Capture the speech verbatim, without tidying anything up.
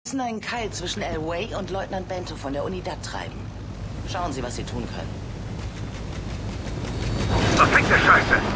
müssen einen Keil zwischen Elway und Leutnant Bento von der Unidad treiben. Schauen Sie, was Sie tun können. Verfickte Scheiße!